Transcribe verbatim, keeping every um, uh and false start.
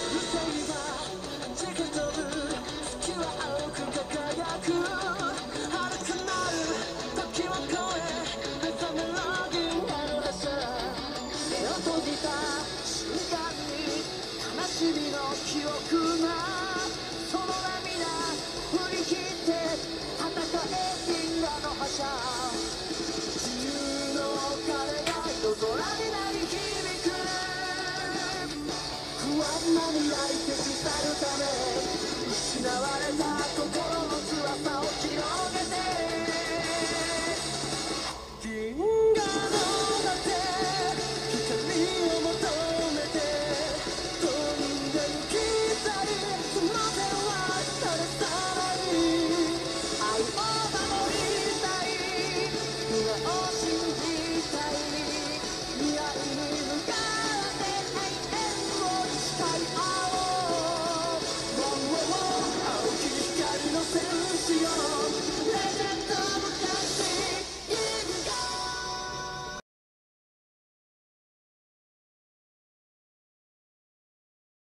記憶がその涙振り切って戦え銀河の覇者自由の鐘が夜空に鳴り響く不安な未来消し去るため失われた心の翼を